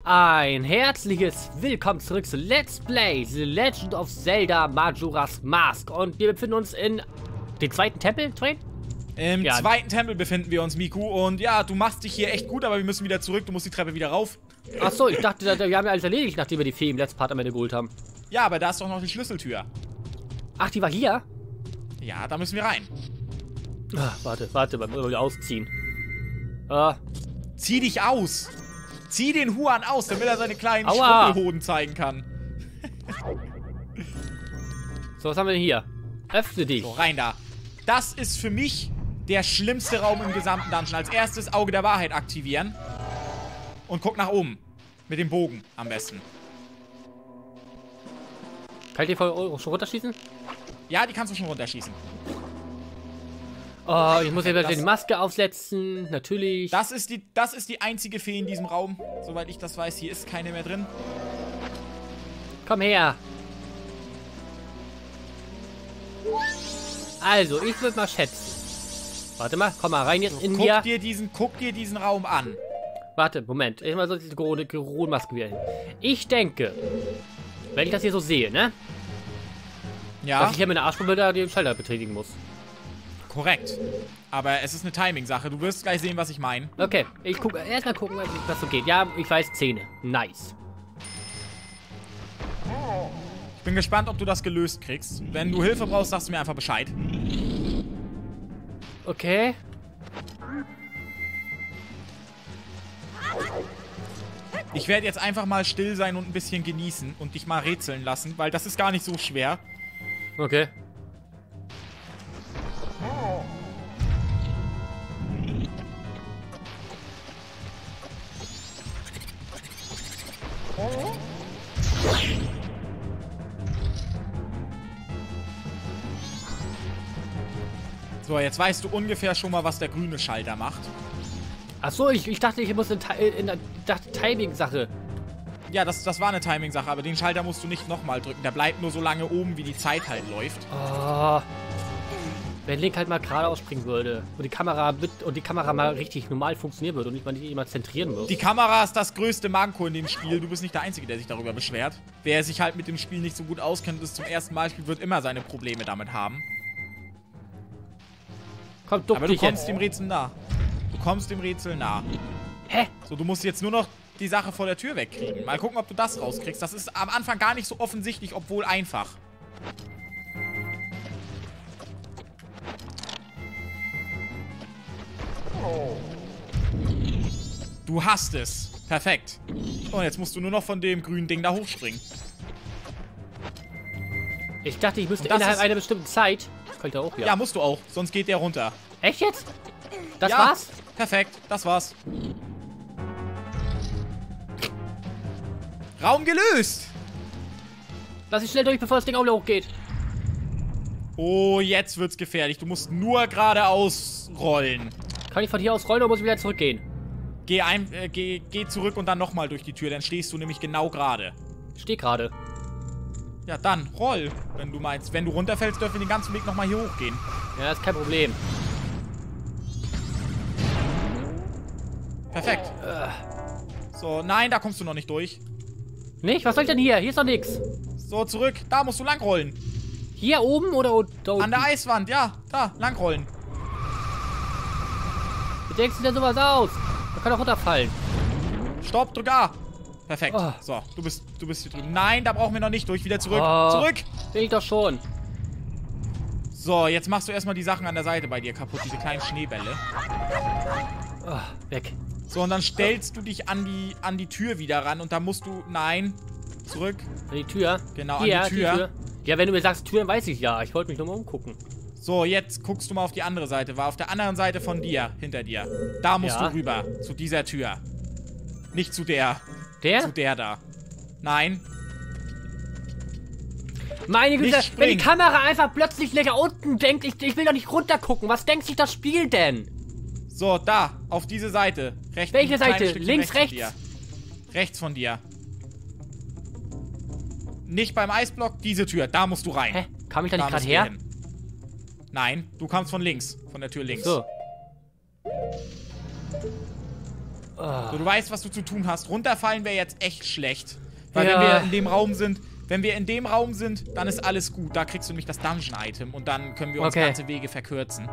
Ein herzliches Willkommen zurück zu Let's Play The Legend of Zelda Majora's Mask. Und wir befinden uns in den zweiten Tempel, Train? Im zweiten Tempel befinden wir uns, Miku. Und ja, du machst dich hier echt gut, aber wir müssen wieder zurück. Du musst die Treppe wieder rauf. Achso, ich dachte, wir haben ja alles erledigt, nachdem wir die Fee im letzten Part am Ende geholt haben. Ja, aber da ist doch noch die Schlüsseltür. Ach, die war hier? Ja, da müssen wir rein. Ach, warte, beim Ausziehen. Zieh dich aus! Zieh den Huan aus, damit er seine kleinen Aua. Schrumpelhoden zeigen kann. So, was haben wir denn hier? Öffne dich. So, rein da. Das ist für mich der schlimmste Raum im gesamten Dungeon. Als erstes Auge der Wahrheit aktivieren. Und guck nach oben. Mit dem Bogen am besten. Kann ich die schon runterschießen? Ja, die kannst du schon runterschießen. Oh, ich muss ja wieder die Maske aufsetzen. Natürlich. Das ist die einzige Fee in diesem Raum. Soweit ich das weiß, hier ist keine mehr drin. Komm her. Also, ich würde mal schätzen. Warte mal, komm mal rein jetzt in hier. Guck dir diesen Raum an. Warte, Moment. Ich mal so diese Corona-Maske wieder hin. Ich denke, wenn ich das hier so sehe, ne? Ja. Dass ich hier mit einer Arschpumpe da den Schalter betätigen muss. Korrekt. Aber es ist eine Timing-Sache. Du wirst gleich sehen, was ich meine. Okay, ich gucke erstmal gucken, was so geht. Ja, ich weiß, Zähne. Nice. Ich bin gespannt, ob du das gelöst kriegst. Wenn du Hilfe brauchst, sagst du mir einfach Bescheid. Okay. Ich werde jetzt einfach mal still sein und ein bisschen genießen und dich mal rätseln lassen, weil das ist gar nicht so schwer. Okay. So, jetzt weißt du ungefähr schon mal, was der grüne Schalter macht. Achso, ich dachte, ich muss in der Timing-Sache. Ja, das war eine Timing-Sache, aber den Schalter musst du nicht nochmal drücken. Der bleibt nur so lange oben, wie die Zeit halt läuft. Oh. Wenn Link halt mal geradeaus springen würde und die Kamera mal richtig normal funktionieren würde und nicht mal jemand zentrieren würde. Die Kamera ist das größte Manko in dem Spiel. Du bist nicht der Einzige, der sich darüber beschwert. Wer sich halt mit dem Spiel nicht so gut auskennt, das zum ersten Mal spielt, wird immer seine Probleme damit haben. Komm, duck aber du dich kommst jetzt. dem Rätsel nah. Du kommst dem Rätsel nah. Hä? So, du musst jetzt nur noch die Sache vor der Tür wegkriegen. Mal gucken, ob du das rauskriegst. Das ist am Anfang gar nicht so offensichtlich, obwohl einfach. Du hast es. Perfekt. Und jetzt musst du nur noch von dem grünen Ding da hochspringen. Ich dachte, ich müsste innerhalb einer bestimmten Zeit. Kann ich da auch, ja. Ja, musst du auch. Sonst geht der runter. Echt jetzt? Das ja, war's? Perfekt. Das war's. Raum gelöst. Lass ich schnell durch, bevor das Ding auch wieder hochgeht. Oh, jetzt wird's gefährlich. Du musst nur geradeaus rollen. Kann ich von hier aus rollen oder muss ich wieder zurückgehen? Geh zurück und dann nochmal durch die Tür. Dann stehst du nämlich genau gerade. Ich stehe gerade. Ja, dann roll, wenn du meinst. Wenn du runterfällst, dürfen wir den ganzen Weg nochmal hier hochgehen. Ja, ist kein Problem. Perfekt. So, nein, da kommst du noch nicht durch. Nicht? Was soll ich denn hier? Hier ist doch nichts. So, zurück. Da musst du langrollen. Hier oben oder da unten? An der Eiswand, ja. Da, langrollen. Wie denkst du denn sowas aus? Man kann doch runterfallen. Stopp, drück A. Perfekt. Oh. So, du bist hier drüben. Nein, da brauchen wir noch nicht durch. Wieder zurück. Oh. Zurück. Bin ich doch schon. So, jetzt machst du erstmal die Sachen an der Seite bei dir kaputt. Diese kleinen Schneebälle. Oh, weg. So, und dann stellst du dich an die Tür wieder ran. Und da musst du... Nein. Zurück. An die Tür? Genau, hier, an die Tür. Ja, wenn du mir sagst Tür, dann weiß ich ja. Ich wollte mich nur mal umgucken. So, jetzt guckst du mal auf die andere Seite. War auf der anderen Seite von dir, hinter dir. Da musst du rüber. Zu dieser Tür. Nicht zu der. Der? Zu der da. Nein. Meine Güte, Nicht wenn die springen. Kamera einfach plötzlich nach unten denkt, ich will doch nicht runter gucken. Was denkt sich das Spiel denn? So, da. Auf diese Seite. Rechts. Welche ein kleines Seite? Stückchen Links, von rechts? dir. Rechts von dir. Nicht beim Eisblock, diese Tür. Da musst du rein. Hä? Kam ich da nicht Da gerade musst du her? hin. Nein, du kamst von links. Von der Tür links. So. So, du weißt, was du zu tun hast. Runterfallen wäre jetzt echt schlecht. Weil Ja. wenn wir in dem Raum sind, dann ist alles gut. Da kriegst du nämlich das Dungeon-Item und dann können wir uns ganze Wege verkürzen.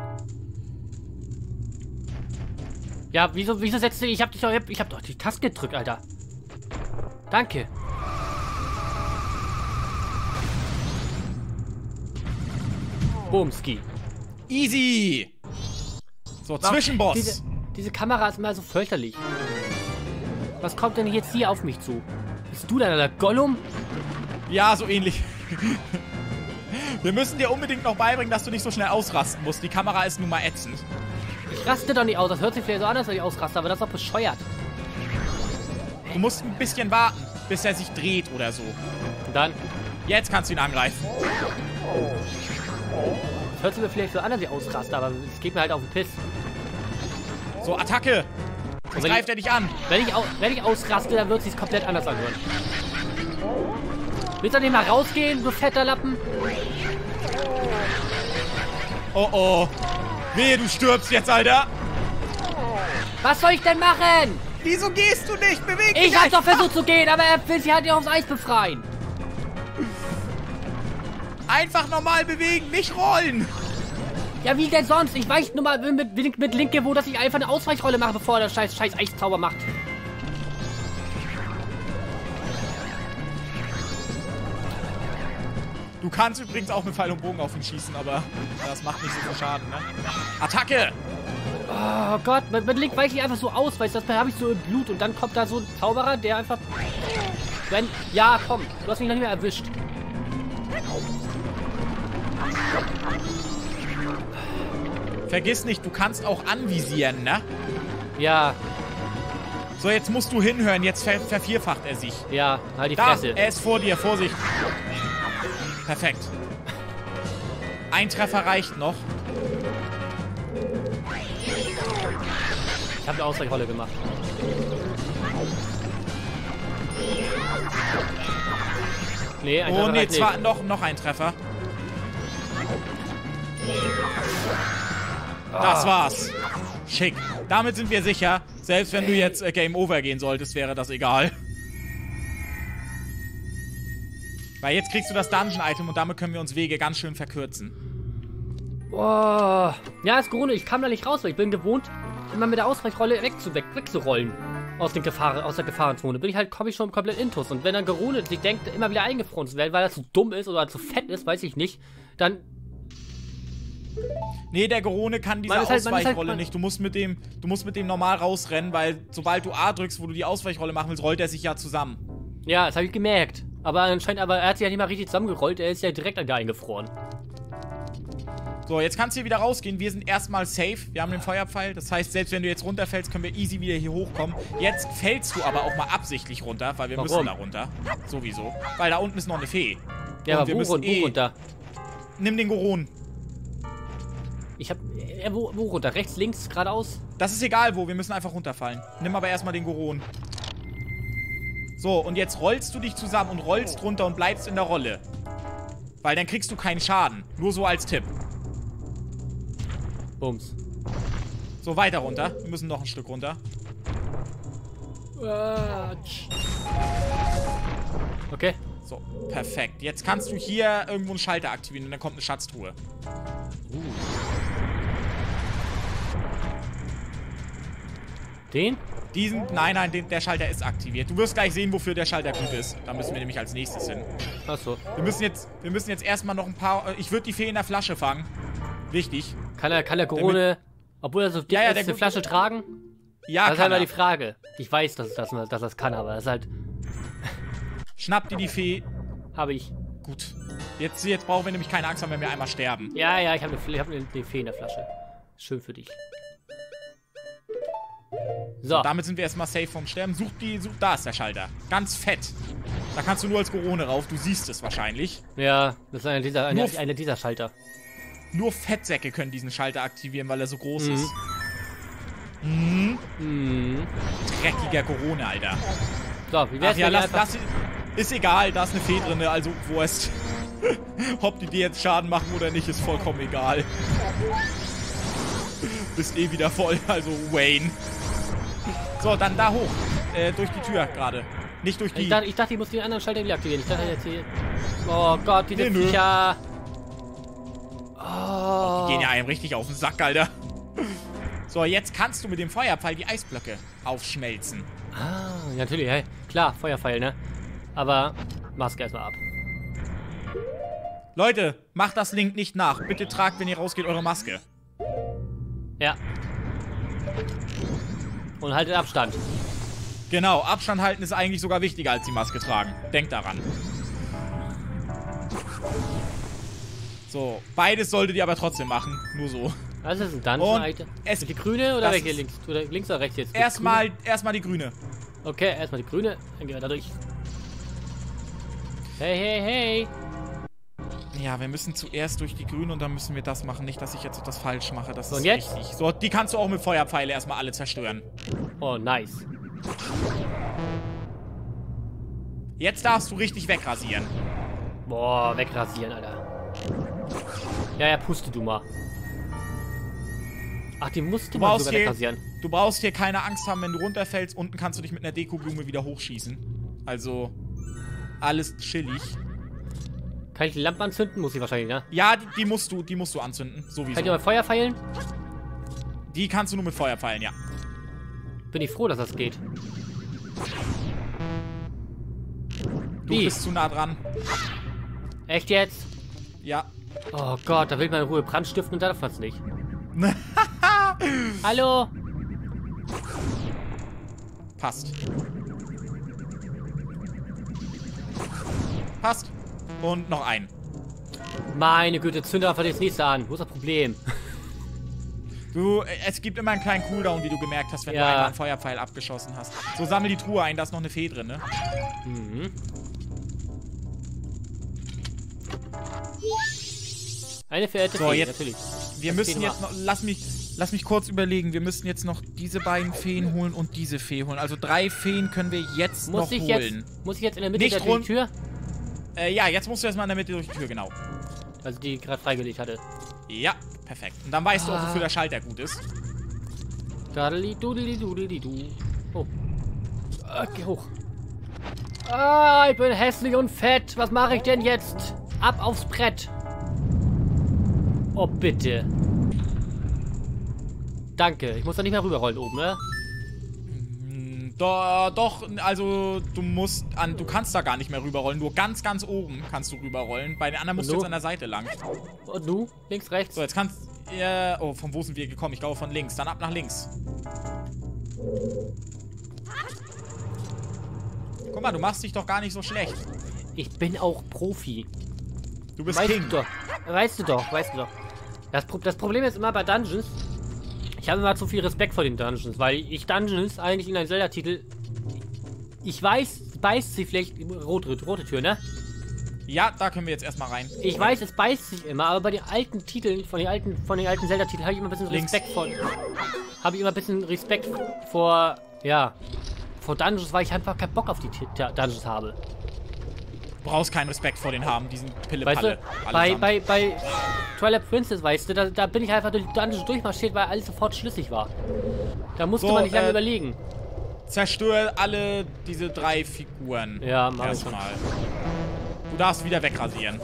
Ja, wieso setzt du... Ich hab doch die Taste gedrückt, Alter. Danke. Bumski. Easy! So, Zwischenboss. Diese Kamera ist immer so fürchterlich. Was kommt denn jetzt hier auf mich zu? Bist du denn der Gollum? Ja, so ähnlich. Wir müssen dir unbedingt noch beibringen, dass du nicht so schnell ausrasten musst. Die Kamera ist nun mal ätzend. Ich raste doch nicht aus. Das hört sich vielleicht so an, als wenn ich ausraste, aber das ist doch bescheuert. Du musst ein bisschen warten, bis er sich dreht oder so. Und dann... Jetzt kannst du ihn angreifen. Das hört sich mir vielleicht so an, als ich ausraste, aber es geht mir halt auf den Piss. So, Attacke! Jetzt greift er dich an. Wenn ich ausraste, dann wird es sich komplett anders anhören. Willst du nicht mal rausgehen, du fetter Lappen? Oh oh. Wehe, du stirbst jetzt, Alter. Was soll ich denn machen? Wieso gehst du nicht? Beweg dich! Ich hab doch versucht zu gehen, aber er will sich halt nicht aufs Eis befreien. Einfach normal bewegen, nicht rollen. Ja, wie denn sonst? Ich weiß nur mal mit Linke, wo dass ich einfach eine Ausweichrolle mache, bevor er scheiß Eiszauber macht. Du kannst übrigens auch mit Pfeil und Bogen auf ihn schießen, aber das macht nicht so viel Schaden, ne? Attacke! Oh Gott, mit Link weiche ich einfach so aus, weißt du, das habe ich so im Blut und dann kommt da so ein Zauberer, der einfach... Ja, komm, du hast mich noch nicht mehr erwischt. Vergiss nicht, du kannst auch anvisieren, ne? Ja, So, jetzt musst du hinhören, jetzt vervierfacht er sich. ja, halt die Da, Fresse. er ist vor dir, Vorsicht. Perfekt. Ein Treffer reicht noch. Ich habe eine Ausweichrolle gemacht. Nee, ein Oh Treffer nee, reicht zwar nicht. noch ein Treffer. Das war's. Schick. Damit sind wir sicher. Selbst wenn du jetzt Game Over gehen solltest, wäre das egal. Weil jetzt kriegst du das Dungeon-Item und damit können wir uns Wege ganz schön verkürzen. Oh. Ja, ist Corona, ich kam da nicht raus, weil ich bin gewohnt, immer mit der Ausweichrolle wegzurollen. Aus der Gefahrenzone. Komme ich schon komplett intus. Und wenn dann Gerune sich denkt, immer wieder eingefroren zu werden, weil er zu dumm ist oder zu fett ist, weiß ich nicht, dann... Nee, der Gerone kann diese Ausweichrolle nicht. Du musst mit dem normal rausrennen, weil sobald du A drückst, wo du die Ausweichrolle machen willst, rollt er sich ja zusammen. Ja, das habe ich gemerkt. Aber anscheinend, er hat sich ja nicht mal richtig zusammengerollt, er ist ja direkt an der eingefroren. So, jetzt kannst du hier wieder rausgehen. Wir sind erstmal safe. Wir haben den Feuerpfeil. Das heißt, selbst wenn du jetzt runterfällst, können wir easy wieder hier hochkommen. Jetzt fällst du aber auch mal absichtlich runter, weil wir müssen da runter. Sowieso. Weil da unten ist noch eine Fee. Ja, und aber wo runter? Nimm den Goron. Ich hab... wo runter? Rechts, links, geradeaus? Das ist egal wo. Wir müssen einfach runterfallen. Nimm aber erstmal den Goron. So, und jetzt rollst du dich zusammen und rollst runter und bleibst in der Rolle. Weil dann kriegst du keinen Schaden. Nur so als Tipp. Bums. So, weiter runter. Wir müssen noch ein Stück runter. Okay. So, perfekt. Jetzt kannst du hier irgendwo einen Schalter aktivieren und dann kommt eine Schatztruhe. Den? Nein, der Schalter ist aktiviert. Du wirst gleich sehen, wofür der Schalter gut ist. Da müssen wir nämlich als nächstes hin. Achso. Wir müssen jetzt erstmal noch ein paar... Ich würde die Fee in der Flasche fangen. Wichtig. Kann der Corona, obwohl er so dick ist, eine Flasche tragen? Ja, das ist halt mal die Frage. Ich weiß, dass das kann, aber das ist halt... Schnapp dir die Fee. Habe ich. Gut. Jetzt brauchen wir nämlich keine Angst haben, wenn wir einmal sterben. Ja, ich habe eine Fee in der Flasche. Schön für dich. So. Damit sind wir erstmal safe vom Sterben. Da ist der Schalter. Ganz fett. Da kannst du nur als Gorone rauf. Du siehst es wahrscheinlich. Ja, das ist einer dieser Schalter. Nur Fettsäcke können diesen Schalter aktivieren, weil er so groß ist. Dreckiger Gorone, Alter. So, wie wär's lass ist egal, da ist eine Fee drin, also Wurst. Ob die dir jetzt Schaden machen oder nicht, ist vollkommen egal. Bist eh wieder voll, also Wayne. So, dann da hoch. Durch die Tür gerade. Nicht durch die... Ich dachte, ich muss den anderen Schalter wieder aktivieren. Ich dachte jetzt hier... Oh Gott, diese Nee, Viecher. Die gehen ja einem richtig auf den Sack, Alter. So, jetzt kannst du mit dem Feuerpfeil die Eisblöcke aufschmelzen. Ah, ja, natürlich, hey. Klar, Feuerpfeil, ne? Aber Maske erstmal ab. Leute, macht das Link nicht nach. Bitte tragt, wenn ihr rausgeht, eure Maske. Ja. Und haltet Abstand. Genau, Abstand halten ist eigentlich sogar wichtiger als die Maske tragen. Denkt daran. So, beides solltet ihr aber trotzdem machen. Nur so. Was ist ein Dungeon-Item? Die grüne oder welche links? Oder links oder rechts jetzt? Erstmal die grüne. Okay, erstmal die grüne. Dann gehen wir da durch. Hey, hey, hey. Ja, wir müssen zuerst durch die grüne und dann müssen wir das machen. Nicht, dass ich jetzt etwas falsch mache. Das ist und jetzt? richtig. So, die kannst du auch mit Feuerpfeile erstmal alle zerstören. Oh, nice. Jetzt darfst du richtig wegrasieren. Boah, wegrasieren, Alter. Ja, puste du mal. Ach, die musst du mal sogar wegrasieren. Du brauchst hier keine Angst haben, wenn du runterfällst. Unten kannst du dich mit einer Dekoblume wieder hochschießen. Also, alles chillig. Kann ich die Lampe anzünden? Muss ich wahrscheinlich, ne? Ja, die musst du anzünden. Sowieso. Kann ich mit Feuer feilen? Die kannst du nur mit Feuer feilen, ja. Bin ich froh, dass das geht. Du bist zu nah dran. Echt jetzt? Ja. Oh Gott, da will man in Ruhe Brand stiften und da darf man es nicht. Hallo? Passt. Passt. Und noch ein. Meine Güte, zünde einfach das nächste an. Wo ist das Problem? Es gibt immer einen kleinen Cooldown, wie du gemerkt hast, wenn du einmal einen Feuerpfeil abgeschossen hast. So, sammel die Truhe ein, da ist noch eine Fee drin, ne? Mhm. Eine verehrte Fee, jetzt, natürlich. Wir müssen jetzt noch, lass mich kurz überlegen, wir müssen jetzt noch diese beiden Feen holen und diese Fee holen. Also 3 Feen können wir jetzt noch holen. Muss ich jetzt in der Mitte der Tür? Ja, jetzt musst du erstmal in der Mitte durch die Tür, genau. Also die gerade freigelegt hatte. Ja, perfekt. Und dann weißt du auch, wofür der Schalter gut ist. Oh. Okay, hoch. Ah, ich bin hässlich und fett. Was mache ich denn jetzt? Ab aufs Brett. Oh, bitte. Danke. Ich muss da nicht mehr rüberrollen oben, ne? Doch, also du kannst da gar nicht mehr rüberrollen. Nur ganz, ganz oben kannst du rüberrollen. Bei den anderen musst du jetzt an der Seite lang. Und du? Links, rechts? So, jetzt kannst oh, von wo sind wir gekommen? Ich glaube von links. Dann ab nach links. Guck mal, du machst dich doch gar nicht so schlecht. Ich bin auch Profi. Du bist King. Weißt du doch. Das Problem ist immer bei Dungeons, ich habe immer zu viel Respekt vor den Dungeons, weil ich Dungeons eigentlich in einem Zelda-Titel, ich weiß, beißt sie vielleicht, rote Tür, ne? Ja, da können wir jetzt erstmal rein. Ich weiß, es beißt sich immer, aber bei den alten Titeln, von den alten Zelda-Titeln habe ich immer ein bisschen Respekt vor, vor Dungeons, weil ich einfach keinen Bock auf die Dungeons habe. Du brauchst keinen Respekt vor den haben, diesen Pille-Palle. Weißt du, bei Twilight Princess, weißt du, da bin ich einfach durch die Dungeons durchmarschiert, weil alles sofort schlüssig war. Da musste man nicht lange überlegen. Zerstör alle diese 3 Figuren. Ja, mach ich schon. Du darfst wieder wegrasieren.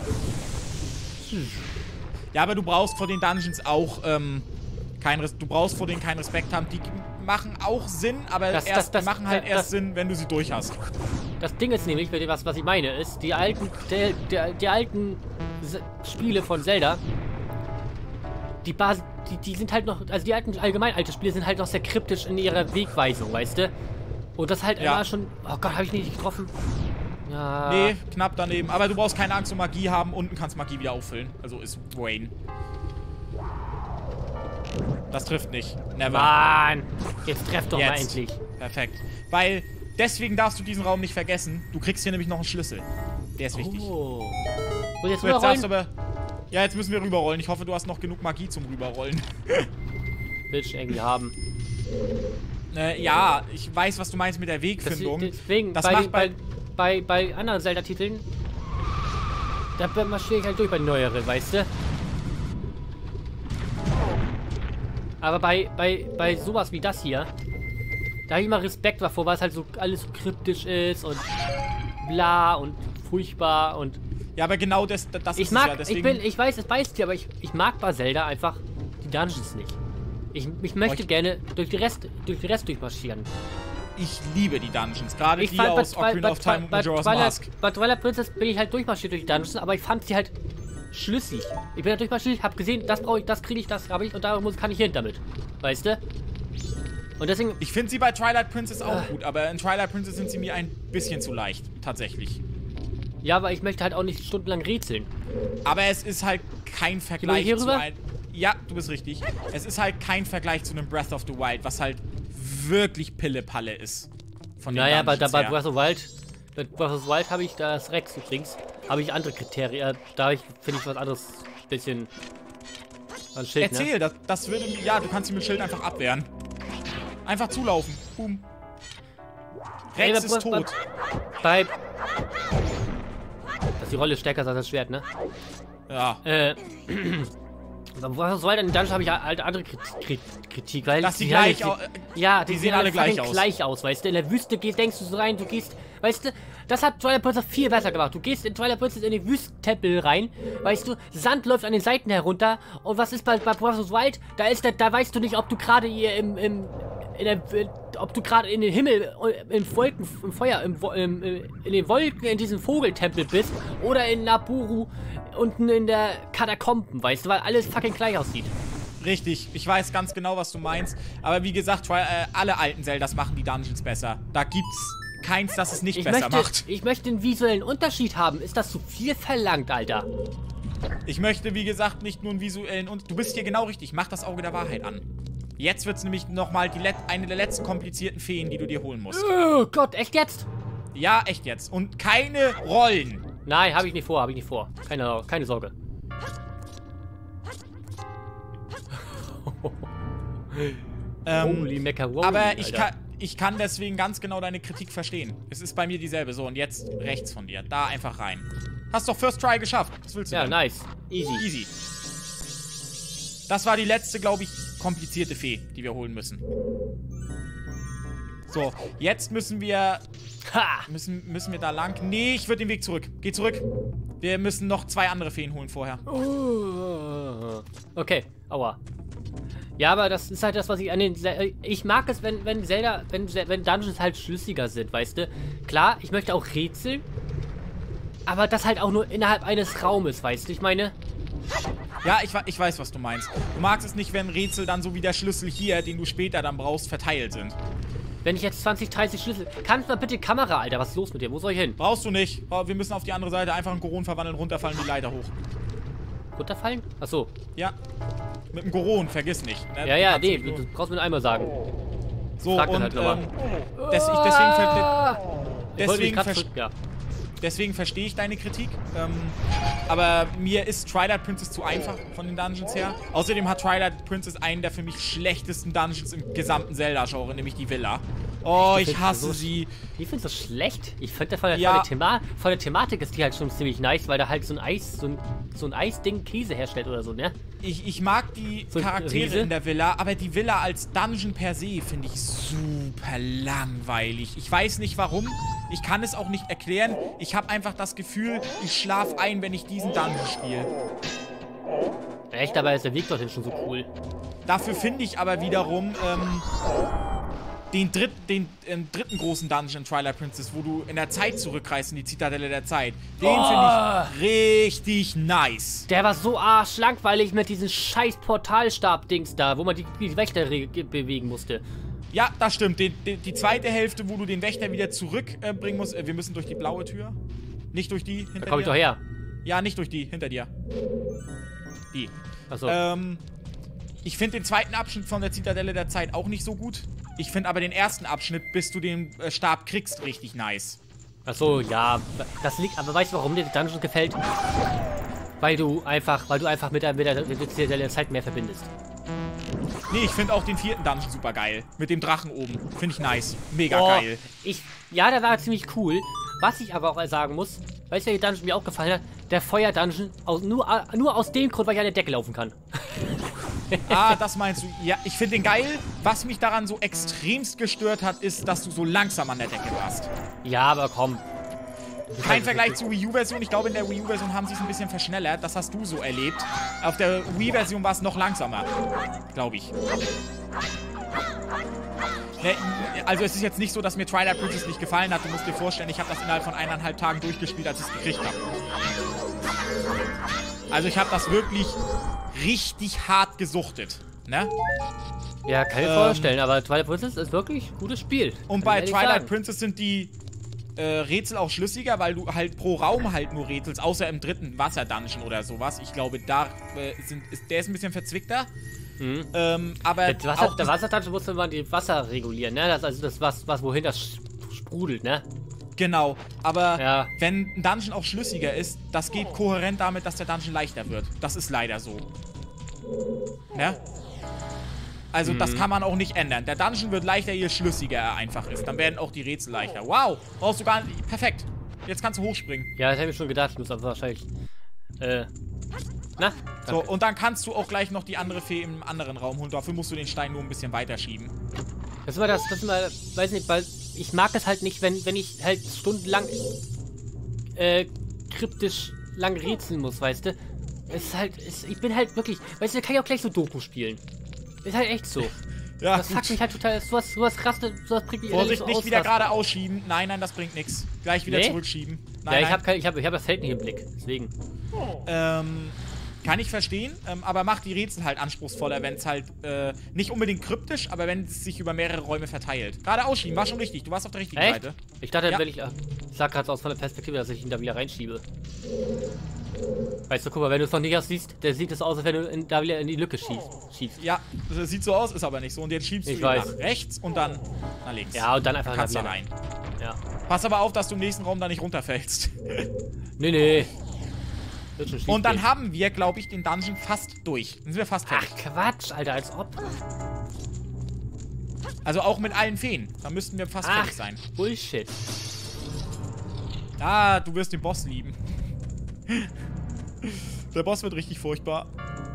Ja, aber du brauchst vor den Dungeons auch du brauchst vor denen keinen Respekt haben. Die machen auch Sinn, aber die machen halt erst Sinn, wenn du sie durch hast. Das Ding ist nämlich, was ich meine, ist, die alten Spiele von Zelda, die sind halt noch, also die allgemein alte Spiele sind halt noch sehr kryptisch in ihrer Wegweisung, weißt du? Und das halt immer schon, oh Gott, habe ich nicht getroffen? Ja. Nee, knapp daneben. Aber du brauchst keine Angst um Magie haben. Unten kannst Magie wieder auffüllen. Also ist Wayne. Das trifft nicht. Never. Mann! Jetzt treff doch mal endlich. Perfekt. Weil, deswegen darfst du diesen Raum nicht vergessen. Du kriegst hier nämlich noch einen Schlüssel. Der ist wichtig. Oh. Und jetzt darfst du aber... Ja, jetzt müssen wir rüberrollen. Ich hoffe, du hast noch genug Magie zum Rüberrollen. Willst du irgendwie haben? Ja, ich weiß, was du meinst mit der Wegfindung. Deswegen, bei anderen Zelda-Titeln, da marschiere ich halt durch bei neueren, weißt du? Aber bei sowas wie das hier, da habe ich immer Respekt davor, weil es halt so alles so kryptisch ist und bla und furchtbar und... Ja, aber genau das Ich ist mag, es ja. Deswegen, ich weiß, es beißt dir, aber ich mag bei Zelda einfach die Dungeons nicht. Ich möchte gerne durch die Rest durchmarschieren. ich liebe die Dungeons. Gerade Ich die fand aus Ocarina of Time und Majora's Mask. Bei Twilight Princess bin ich halt durchmarschiert durch die Dungeons, aber ich fand sie halt schlüssig. Ich bin halt durchmarschiert, hab gesehen, das brauche ich, das kriege ich, das habe ich und da kann ich hin damit. Weißt du? Und deswegen... Ich finde sie bei Twilight Princess auch gut, aber in Twilight Princess sind sie mir ein bisschen zu leicht, tatsächlich. Ja, aber ich möchte halt auch nicht stundenlang rätseln. Aber es ist halt kein Vergleich hier zu rüber? Ja, du bist richtig. Es ist halt kein Vergleich zu einem Breath of the Wild, was halt wirklich Pille-Palle ist. Von den Naja, bei Dungeons her. Breath of the Wild habe ich das Rex übrigens. Habe ich andere Kriterien. Da finde ich was anderes bisschen... Ein Schild, Erzähl, ne? das würde... Ja, du kannst sie mit Schild einfach abwehren. Einfach zulaufen. Boom. Rex ist tot. Dass die Rolle stärker ist als das Schwert, ne? Ja. Was soll denn? Dann habe ich halt andere Kritik, weil Dass die gleich ja, die sehen alle gleich aus. Weißt du? In der Wüste denkst du so rein, du gehst, weißt du, das hat Twilight Princess viel besser gemacht. Du gehst in Twilight Princess in den Wüstentempel rein, weißt du, Sand läuft an den Seiten herunter und was ist bei Breath of the Wild? Da weißt du nicht, ob du gerade hier ob du gerade in den Himmel, im Wolken, im Feuer, in den Wolken in diesem Vogeltempel bist oder in Naburu unten in der Katakomben, weißt du, weil alles fucking gleich aussieht. Richtig, ich weiß ganz genau, was du meinst. Aber wie gesagt, alle alten Zeldas machen die Dungeons besser. Da gibt's keins, das es nicht besser macht. Ich möchte einen visuellen Unterschied haben. Ist das zu viel verlangt, Alter? Ich möchte, wie gesagt, nicht nur einen visuellen Du bist hier genau richtig. Mach das Auge der Wahrheit an. Jetzt wird's nämlich nochmal eine der letzten komplizierten Feen, die du dir holen musst. Oh Gott, echt jetzt? Ja, echt jetzt. Und keine Rollen. Nein, habe ich nicht vor, Keine Sorge. Holy Macaroni, aber Alter. ich kann deswegen ganz genau deine Kritik verstehen. Es ist bei mir dieselbe. So, und jetzt rechts von dir. Da einfach rein. Hast doch First Try geschafft. Was willst du Ja, denn? nice. Easy. Easy. Das war die letzte, glaube ich, komplizierte Fee, die wir holen müssen. So, jetzt müssen wir... Ha! Müssen wir da lang? Nee, ich würde den Weg zurück. Geh zurück. Wir müssen noch 2 andere Feen holen vorher. Okay, aua. Ja, aber das ist halt das, was ich an den... Ich mag es, wenn Dungeons halt schlüssiger sind, weißt du? Klar, ich möchte auch rätseln, aber das halt auch nur innerhalb eines Raumes, weißt du? Ich meine... Ja, ich weiß, was du meinst. Du magst es nicht, wenn Rätsel dann so wie der Schlüssel hier, den du später dann brauchst, verteilt sind. Wenn ich jetzt 20, 30 Schlüssel... Kannst du mal bitte Kamera, Alter, was ist los mit dir? Wo soll ich hin? Brauchst du nicht. Wir müssen auf die andere Seite einfach einen Goron verwandeln, runterfallen, die Leiter hoch. Runterfallen? Achso. Ja. Mit dem Goron, vergiss nicht. Ne? Ja, nee, du brauchst mir nur einmal sagen. So, Frag und halt nochmal. deswegen verstehe ich deine Kritik. Aber mir ist Twilight Princess zu einfach von den Dungeons her. Außerdem hat Twilight Princess einen der für mich schlechtesten Dungeons im gesamten Zelda-Genre, nämlich die Villa. Oh, ich hasse sie. Wie findest du das schlecht? Ich finde, von der Thematik ist die halt schon ziemlich nice, weil da halt so ein Eisding Käse herstellt oder so, ne? Ich mag die So Charaktere in der Villa, aber die Villa als Dungeon per se finde ich super langweilig. Ich weiß nicht warum. Ich kann es auch nicht erklären. Ich habe einfach das Gefühl, ich schlafe ein, wenn ich diesen Dungeon spiele. Echt, dabei ist der Weg dorthin schon so cool. Dafür finde ich aber wiederum den dritten großen Dungeon in Twilight Princess, wo du in der Zeit zurückreist, in die Zitadelle der Zeit. Den finde ich richtig nice. Der war so arschlangweilig mit diesem scheiß Portalstab-Dings da, wo man die Wächter bewegen musste. Ja, das stimmt. Die zweite Hälfte, wo du den Wächter wieder zurückbringen musst. Wir müssen durch die blaue Tür. Nicht durch die hinter dir. Da komm ich doch her. Ja, nicht durch die, hinter dir. Die. Achso. Ich finde den zweiten Abschnitt von der Zitadelle der Zeit auch nicht so gut. Ich finde aber den ersten Abschnitt, bis du den Stab kriegst, richtig nice. Achso, ja. Das liegt. Aber weißt du, warum dir der Dungeon gefällt? Weil du einfach mit der Zeit mehr verbindest. Nee, ich finde auch den 4. Dungeon super geil. Mit dem Drachen oben. Finde ich nice. Mega geil. Ja, der war ziemlich cool. Was ich aber auch sagen muss, weißt du, welcher Dungeon mir auch gefallen hat? Der Feuer-Dungeon. Nur aus dem Grund, weil ich an der Decke laufen kann. Ah, das meinst du. Ja, ich finde den geil. Was mich daran so extremst gestört hat, ist, dass du so langsam an der Decke warst. Ja, aber komm. Kein Vergleich zur Wii U-Version. Ich glaube, in der Wii U-Version haben sie es ein bisschen verschnellert. Das hast du so erlebt. Auf der Wii-Version war es noch langsamer. Glaube ich. Ne, also es ist jetzt nicht so, dass mir Twilight Princess nicht gefallen hat. Du musst dir vorstellen, ich habe das innerhalb von 1,5 Tagen durchgespielt, als ich es gekriegt habe. Also ich habe das wirklich richtig hart gesuchtet. Ne? Ja, kann ich mir vorstellen, aber Twilight Princess ist wirklich ein gutes Spiel. Und bei Twilight Princess sind die Rätsel auch schlüssiger, weil du halt pro Raum halt nur rätselst, außer im dritten Wasser-Dungeon oder sowas. Ich glaube, da der ist ein bisschen verzwickter. Mhm. Aber der Wasser-Dungeon musste man die Wasser regulieren, ne? Das ist also das, wohin das sprudelt, ne? Genau, aber ja. Wenn ein Dungeon auch schlüssiger ist, das geht kohärent damit, dass der Dungeon leichter wird. Das ist leider so. Ne? Also das kann man auch nicht ändern. Der Dungeon wird leichter, je schlüssiger er einfach ist. Dann werden auch die Rätsel leichter. Wow, brauchst du gar nicht... Perfekt. Jetzt kannst du hochspringen. Ja, das habe ich schon gedacht. Ich muss aber wahrscheinlich... Na? So, und dann kannst du auch gleich noch die andere Fee im anderen Raum holen. Dafür musst du den Stein nur ein bisschen weiter schieben. Das ist immer, weiß nicht, weil ich mag es halt nicht, wenn ich halt stundenlang kryptisch lang rätseln muss, weißt du? Es ist halt, ich bin halt wirklich, weißt du, da kann ich auch gleich so Doku spielen. Ist halt echt so. Ja, das fuckt mich halt total, sowas bringt mich Vorsicht, so nicht wieder gerade ausschieben. Nein, nein, das bringt nichts. Gleich wieder zurückschieben. Nein, ja, ich hab das Feld nicht im Blick, deswegen. Kann ich verstehen, aber macht die Rätsel halt anspruchsvoller, wenn es halt nicht unbedingt kryptisch, aber wenn es sich über mehrere Räume verteilt. Gerade ausschieben, war schon richtig, du warst auf der richtigen Seite. Ich dachte, wenn ich sag gerade aus von der Perspektive, dass ich ihn da wieder reinschiebe. Weißt du, guck mal, wenn du es noch nicht siehst, der sieht es aus, als wenn du da wieder in die Lücke schießt. Ja, das sieht so aus, ist aber nicht so. Und jetzt schiebst du ihn nach rechts und dann nach links. Ja, und dann einfach nach rein. Ja. Pass aber auf, dass du im nächsten Raum da nicht runterfällst. Nee. Und dann haben wir, glaube ich, den Dungeon fast durch. Dann sind wir fast fertig. Ach, Quatsch, Alter, als ob. Also auch mit allen Feen. Da müssten wir fast fertig sein. Bullshit. Ah, du wirst den Boss lieben. Der Boss wird richtig furchtbar.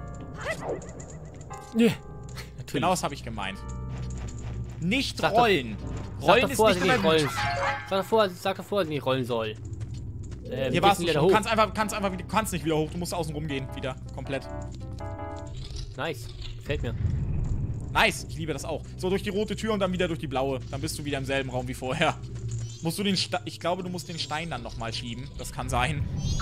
Nee. Genau das habe ich gemeint. Nicht rollen. Rollen ist nicht immer gut. Sag davor, dass ich nicht rollen soll. Hier warst du schon. Du kannst nicht wieder hoch. Du musst außen rum gehen. Wieder. Komplett. Nice. Gefällt mir. Nice. Ich liebe das auch. So, durch die rote Tür und dann wieder durch die blaue. Dann bist du wieder im selben Raum wie vorher. Musst du den ich glaube, du musst den Stein dann nochmal schieben. Das kann sein.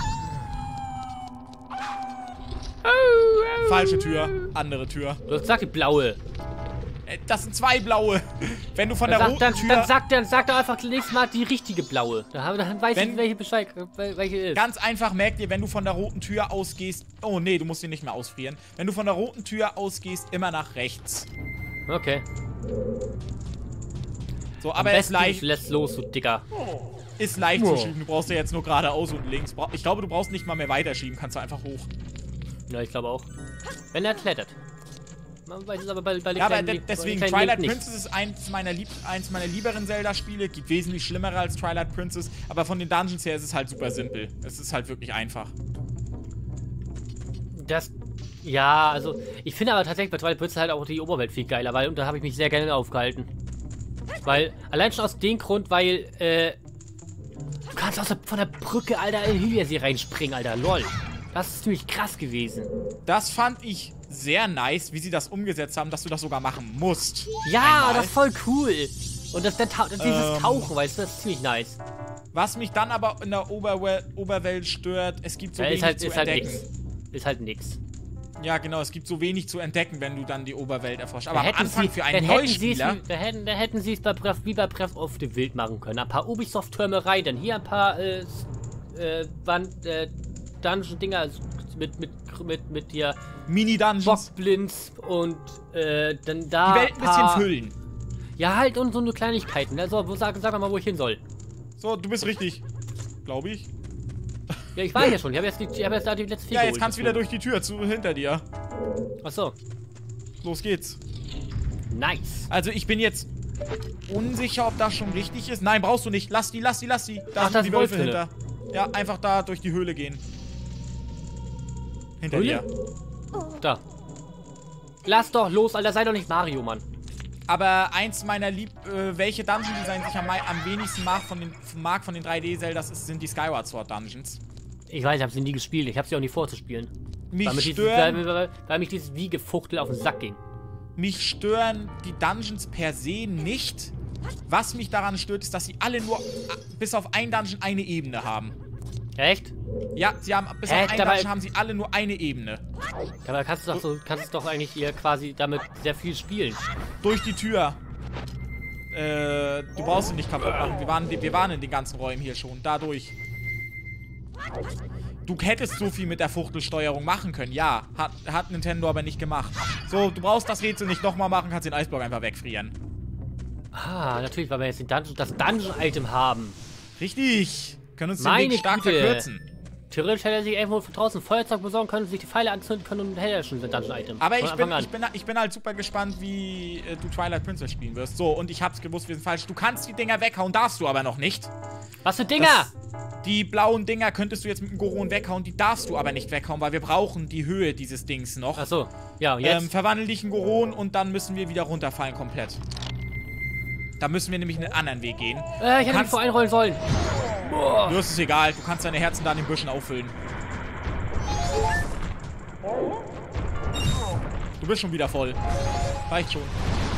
Falsche Tür. Andere Tür. Du sag die blaue. Das sind zwei blaue. Wenn du von der roten Tür... Dann sag doch einfach nächstes Mal die richtige blaue. Dann weiß ich, welche ist. Ganz einfach, merkt ihr, wenn du von der roten Tür ausgehst... Oh, nee, du musst ihn nicht mehr ausfrieren. Wenn du von der roten Tür ausgehst, immer nach rechts. Okay. So, aber es ist leicht... Lässt los, du Dicker. Ist leicht zu schieben. Du brauchst ja jetzt nur geradeaus und links. Ich glaube, du brauchst nicht mal mehr weiterschieben. Kannst du einfach hoch. Ja, ich glaube auch. Wenn er klettert. Man weiß es aber bei ja, aber deswegen, Twilight Princess ist eins meiner lieberen Zelda-Spiele. Gibt wesentlich schlimmere als Twilight Princess. Aber von den Dungeons her ist es halt super simpel. Es ist halt wirklich einfach. Ja, also, ich finde aber tatsächlich bei Twilight Princess halt auch die Oberwelt viel geiler, weil, und da habe ich mich sehr gerne aufgehalten. Weil, allein schon aus dem Grund, weil, du kannst von der Brücke, Alter, in Hylia-See reinspringen, Alter, lol. Das ist ziemlich krass gewesen. Das fand ich sehr nice, wie sie das umgesetzt haben, dass du das sogar machen musst. Ja, das ist voll cool. Und dieses Tauchen, weißt du, das ist ziemlich nice. Was mich dann aber in der Oberwelt stört, es gibt so wenig zu entdecken. Ist halt nix. Ja, genau, es gibt so wenig zu entdecken, wenn du dann die Oberwelt erforscht. Aber am Anfang für einen Neuspieler... Da hätten sie es wie bei Breath of the Wild machen können. Ein paar Ubisoft-Türme rein, dann hier ein paar Dungeon-Dinger mit dir Mini-Dungeons. Bockblinds und dann da. Die Welt ein bisschen füllen. Ja, halt und so eine Kleinigkeiten. Also, sag doch mal, wo ich hin soll. So, du bist richtig. Glaube ich. Ja, ich war ja schon. Ich habe jetzt da die letzte Ja, jetzt kannst du wieder durch die Tür hinter dir. Achso. Los geht's. Nice. Also, ich bin jetzt unsicher, ob das schon richtig ist. Nein, brauchst du nicht. Lass die. Da sind die Wölfe hinter. Ja, einfach da durch die Höhle gehen. Hinter dir. Da. Lass doch los, Alter. Sei doch nicht Mario, Mann. Aber eins meiner welche Dungeon Designs ich am wenigsten mag von den 3D-Zeldas sind die Skyward Sword Dungeons. Ich weiß, ich habe sie nie gespielt. Ich habe sie auch nie vorzuspielen. Mich weil mich dieses Wiegefuchtel auf den Sack ging. Mich stören die Dungeons per se nicht. Was mich daran stört, ist, dass sie alle nur bis auf ein Dungeon eine Ebene haben. Echt? Ja, sie haben bis auf ein Dungeon haben sie alle nur eine Ebene. Aber kannst du doch eigentlich hier quasi damit sehr viel spielen. Durch die Tür. Du brauchst sie nicht kaputt machen. Wir waren in den ganzen Räumen hier schon. Dadurch. Du hättest so viel mit der Fuchtelsteuerung machen können. Ja, hat Nintendo aber nicht gemacht. So, du brauchst das Rätsel nicht nochmal machen, kannst den Eisblock einfach wegfrieren. Ah, natürlich, weil wir jetzt das Dungeon-Item haben. Richtig. Können uns den Weg stark verkürzen. Theoretisch hätte er sich irgendwo von draußen Feuerzeug besorgen können, sich die Pfeile anzünden können und hätte er schon ein Dungeon-Item. Aber ich bin halt super gespannt, wie du Twilight Princess spielen wirst. So, und ich hab's gewusst, wir sind falsch. Du kannst die Dinger weghauen, darfst du aber noch nicht. Was für Dinger? Die blauen Dinger könntest du jetzt mit dem Goron weghauen, die darfst du aber nicht weghauen, weil wir brauchen die Höhe dieses Dings noch. Achso, ja, jetzt. Verwandel dich in Goron und dann müssen wir wieder runterfallen komplett. Da müssen wir nämlich einen anderen Weg gehen. Ich hätte mich vor einrollen sollen. Boah. Nur ist es egal, du kannst deine Herzen da in den Büschen auffüllen. Du bist schon wieder voll. Reicht schon.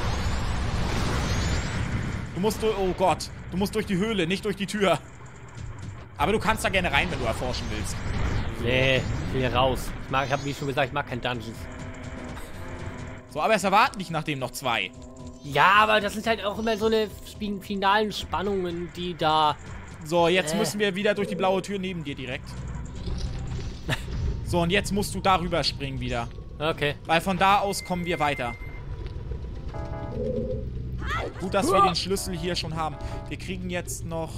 Du musst oh Gott, du musst durch die Höhle, nicht durch die Tür. Aber du kannst da gerne rein, wenn du erforschen willst. Nee, ich will hier raus. Ich hab wie schon gesagt, ich mag keine Dungeons. So, aber es erwarten dich nachdem noch 2. Ja, aber das sind halt auch immer so eine finalen Spannungen, die da... So, jetzt müssen wir wieder durch die blaue Tür neben dir direkt. So, und jetzt musst du darüber springen wieder. Okay. Weil von da aus kommen wir weiter. Gut, dass wir den Schlüssel hier schon haben. Wir kriegen jetzt noch...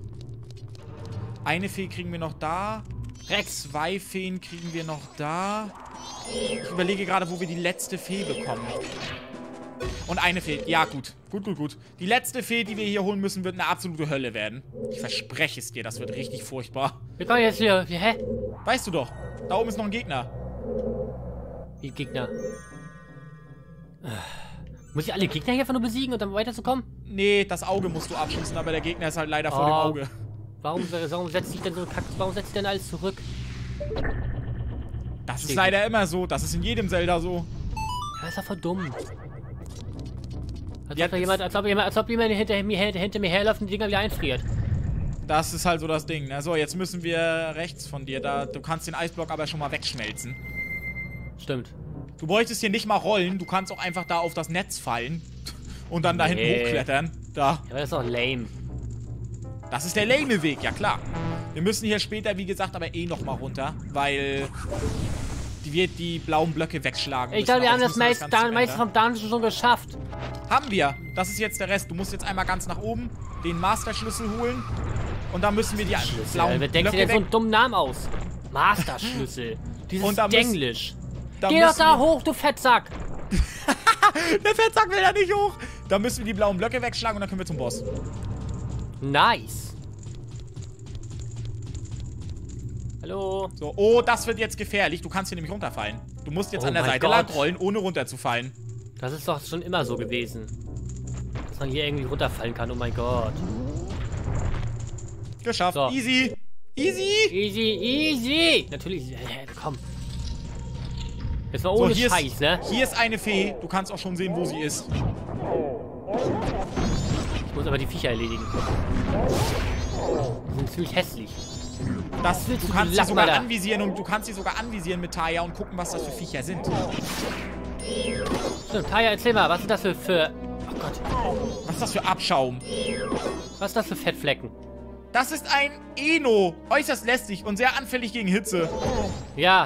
Eine Fee kriegen wir noch da. 2 Feen kriegen wir noch da. Ich überlege gerade, wo wir die letzte Fee bekommen. Und eine Fee. Ja, gut. Gut. Die letzte Fee, die wir hier holen müssen, wird eine absolute Hölle werden. Ich verspreche es dir, das wird richtig furchtbar. Wir kommen jetzt hier. Hä? Weißt du doch. Da oben ist noch ein Gegner. Wie Gegner? Muss ich alle Gegner hier einfach nur besiegen und dann weiterzukommen? Nee, das Auge musst du abschießen, aber der Gegner ist halt leider vor dem Auge. Warum setzt sich denn so Kack? Warum setzt sich denn alles zurück? Das ist leider immer so. Das ist in jedem Zelda so. Ja, ist ja voll dumm. Als ob jemand hinter mir herläuft und die Dinger wieder einfriert. Das ist halt so das Ding. Ne? So, jetzt müssen wir rechts von dir. Du kannst den Eisblock aber schon mal wegschmelzen. Stimmt. Du bräuchtest hier nicht mal rollen. Du kannst auch einfach da auf das Netz fallen. Und dann da hinten hochklettern. Da. Ja, aber das ist doch lame. Das ist der lame Weg, ja klar. Wir müssen hier später, wie gesagt, aber nochmal runter. Weil die wird die blauen Blöcke wegschlagen. Ich glaube, wir haben das meiste vom Dungeon schon geschafft. Haben wir. Das ist jetzt der Rest. Du musst jetzt einmal ganz nach oben den Master-Schlüssel holen. Und dann müssen wir die blauen Wer denkt sich denn so einen dummen Namen aus? Master-Schlüssel. Dieses Englisch. Geh doch da hoch, du Fettsack. Der Fettsack will da nicht hoch. Da müssen wir die blauen Blöcke wegschlagen und dann können wir zum Boss. Nice. Hallo. So, oh, das wird jetzt gefährlich. Du kannst hier nämlich runterfallen. Du musst jetzt an der Seite lang rollen, ohne runterzufallen. Das ist doch schon immer so gewesen. Dass man hier irgendwie runterfallen kann. Oh mein Gott. Geschafft. So. Easy. Easy. Natürlich. Komm. Jetzt mal ohne Scheiß, ne? Hier ist eine Fee. Du kannst auch schon sehen, wo sie ist. Ich muss aber die Viecher erledigen. Die sind ziemlich hässlich. Du kannst sie sogar anvisieren und du kannst sie sogar anvisieren mit Taya und gucken, was das für Viecher sind. Stimmt, Taya, erzähl mal, was ist das für... Oh Gott. Was ist das für Abschaum? Was ist das für Fettflecken? Das ist ein Eno. Äußerst lästig und sehr anfällig gegen Hitze. Ja.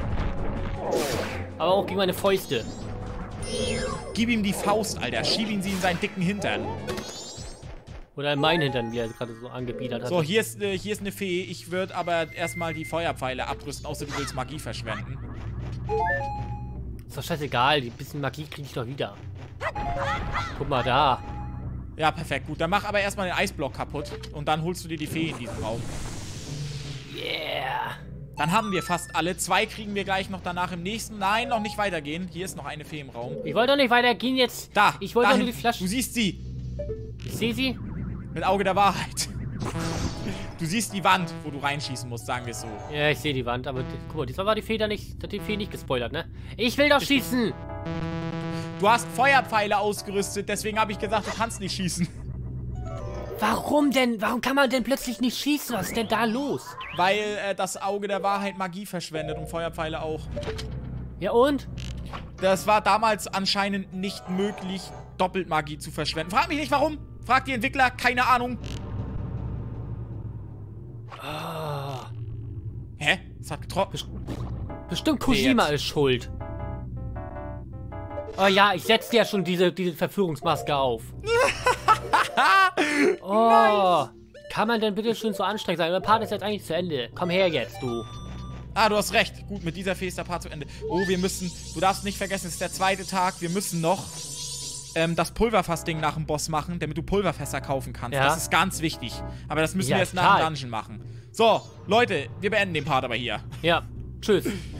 Aber auch gegen meine Fäuste. Gib ihm die Faust, Alter. Schieb ihn sie in seinen dicken Hintern. Oder in meinen Hintern, wie er gerade so angebiedert hat. So, hier ist eine Fee. Ich würde aber erstmal die Feuerpfeile abrüsten, außer du willst Magie verschwenden. Ist doch scheißegal. Die bisschen Magie kriege ich doch wieder. Guck mal da. Ja, perfekt. Gut, dann mach aber erstmal den Eisblock kaputt. Und dann holst du dir die Fee in diesem Raum. Yeah. Dann haben wir fast alle. 2 kriegen wir gleich noch danach im nächsten. Nein, noch nicht weitergehen. Hier ist noch eine Fee im Raum. Ich wollte doch nicht weitergehen jetzt. Da. Ich wollte doch nur die Flasche. Du siehst sie. Ich sehe sie. Mit Auge der Wahrheit. Du siehst die Wand, wo du reinschießen musst, sagen wir es so. Ja, ich sehe die Wand, aber guck mal, diesmal war die Fee da nicht, hat die Fee nicht gespoilert, ne? Ich will doch schießen! Du hast Feuerpfeile ausgerüstet, deswegen habe ich gesagt, du kannst nicht schießen. Warum denn? Warum kann man denn plötzlich nicht schießen? Was ist denn da los? Weil das Auge der Wahrheit Magie verschwendet und Feuerpfeile auch. Ja und? Das war damals anscheinend nicht möglich, doppelt Magie zu verschwenden. Frag mich nicht, warum. Frag die Entwickler, keine Ahnung. Ah. Hä? Es hat getroffen. Bestimmt Kojima ist schuld. Oh ja, ich setze ja schon diese Verführungsmaske auf. Oh. Nice. Kann man denn bitte schön so anstrengend sein? Mein Part ist jetzt eigentlich zu Ende. Komm her jetzt, du. Ah, du hast recht. Gut, mit dieser Fee ist der Part zu Ende. Oh, wir müssen... Du darfst nicht vergessen, es ist der 2. Tag. Wir müssen noch das Pulverfass-Ding nach dem Boss machen, damit du Pulverfässer kaufen kannst. Ja. Das ist ganz wichtig. Aber das müssen wir jetzt nach dem Dungeon machen. So, Leute, wir beenden den Part aber hier. Ja, tschüss.